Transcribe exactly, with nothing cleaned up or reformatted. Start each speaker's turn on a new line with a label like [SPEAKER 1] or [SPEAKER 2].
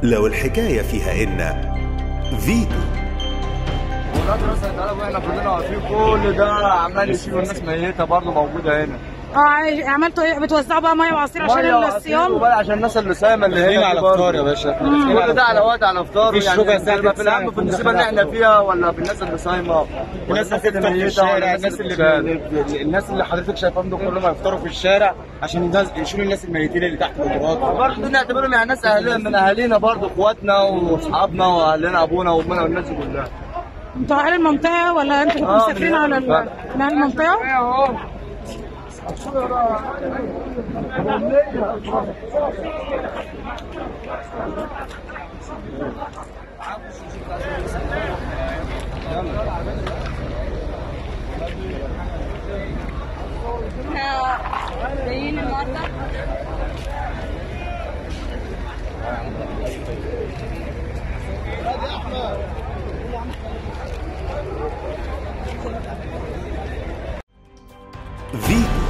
[SPEAKER 1] لو الحكاية فيها إن فيتو.
[SPEAKER 2] ولاد راس الدلال واحنا كلنا واقفين كل ده عمال يشيلوا الناس ميته برضه موجوده هنا.
[SPEAKER 3] اه عملتوا ايه؟ بتوزعوا بقى ميه وعصير عشان الصيام؟
[SPEAKER 2] وبقى عشان الناس اللي صايمه اللي هنا
[SPEAKER 4] على فطار يا باشا.
[SPEAKER 2] كل ده على وقت على فطار يعني
[SPEAKER 4] في
[SPEAKER 2] الهم في النسبه اللي احنا فيها ولا في الناس اللي صايمه؟
[SPEAKER 4] الناس اللي بتفطر في الشارع، الناس اللي الناس اللي حضرتك شايفاهم دول كلهم هيفطروا في الشارع عشان يشيلوا الناس الميتين اللي تحت القطارات.
[SPEAKER 2] برضه نعتبرهم يعني ناس اهلنا من اهالينا برضه اخواتنا واصحابنا واهلنا ابونا وامنا والناس دي كلها.
[SPEAKER 3] انتوا اهل المنطقه ولا انتوا كنتوا مسافرين على من اهل المنطقه؟
[SPEAKER 5] احنا جايين النهارده
[SPEAKER 1] فيتو.